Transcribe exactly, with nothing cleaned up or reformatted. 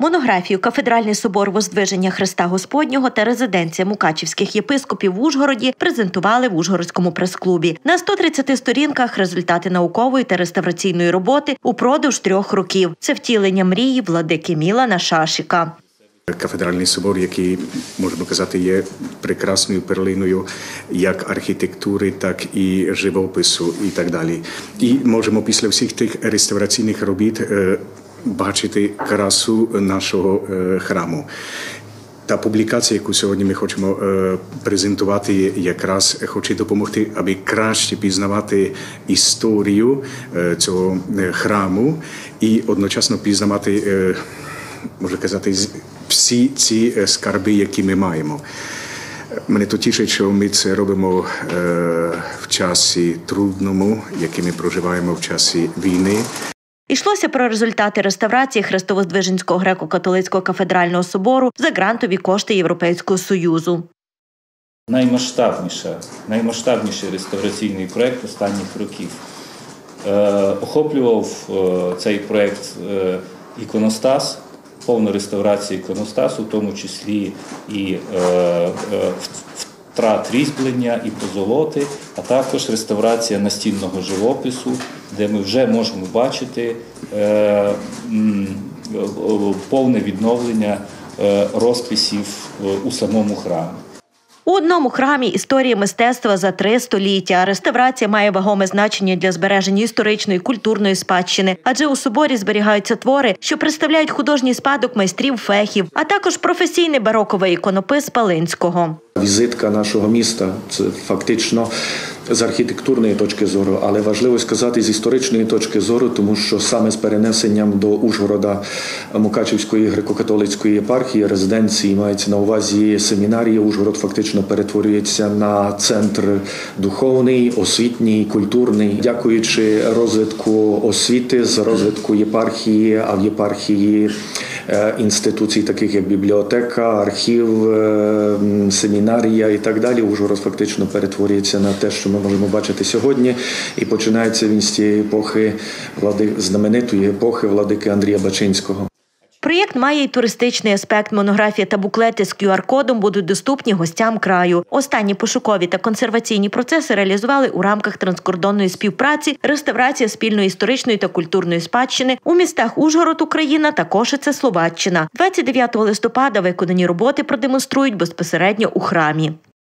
Монографію «Кафедральний собор Воздвиження Христа Господнього» та резиденція мукачівських єпископів в Ужгороді презентували в Ужгородському прес-клубі. На сто тридцяти сторінках результати наукової та реставраційної роботи упродовж трьох років. Це втілення мрії владики Мілана Шашика. Кафедральний собор, який, можемо казати, є прекрасною перлиною як архітектури, так і живопису і так далі. І можемо після всіх тих реставраційних робіт бачити красу нашого храму. Та публікація, яку сьогодні ми хочемо презентувати, якраз хоче допомогти, аби краще пізнавати історію цього храму і одночасно пізнавати, можна казати, всі ці скарби, які ми маємо. Мене то тішить, що ми це робимо в часі трудному, який ми проживаємо в часі війни. Йшлося про результати реставрації Христовоздвиженського греко-католицького кафедрального собору за грантові кошти Європейського Союзу. Наймасштабніша, наймасштабніший реставраційний проєкт останніх років. Е, охоплював е, цей проєкт е, іконостас, повна реставрація іконостасу, в тому числі і е, е, втрат різьблення, і позолоти, а також реставрація настінного живопису, де ми вже можемо бачити е, м, повне відновлення е, розписів у самому храмі. У одному храмі історії мистецтва за три століття. Реставрація має вагоме значення для збереження історичної культурної спадщини, адже у соборі зберігаються твори, що представляють художній спадок майстрів фехів, а також професійний бароковий іконопис Палинського. Візитка нашого міста – це фактично з архітектурної точки зору, але важливо сказати з історичної точки зору, тому що саме з перенесенням до Ужгорода Мукачівської греко-католицької єпархії, резиденції, мається на увазі семінарії, Ужгород фактично перетворюється на центр духовний, освітній, культурний. Дякуючи розвитку освіти, з розвитку єпархії, а в єпархії інституцій, таких як бібліотека, архів, семінарія і так далі, Ужгород фактично перетворюється на те, що ми можемо бачити сьогодні, і починається він з цієї епохи, знаменитої епохи владики Андрія Бачинського. Проєкт має й туристичний аспект. Монографія та буклети з ку ар кодом будуть доступні гостям краю. Останні пошукові та консерваційні процеси реалізували у рамках транскордонної співпраці, реставрація спільної історичної та культурної спадщини у містах Ужгород, Україна та Кошице, Словаччина. двадцять дев'ятого листопада виконані роботи продемонструють безпосередньо у храмі.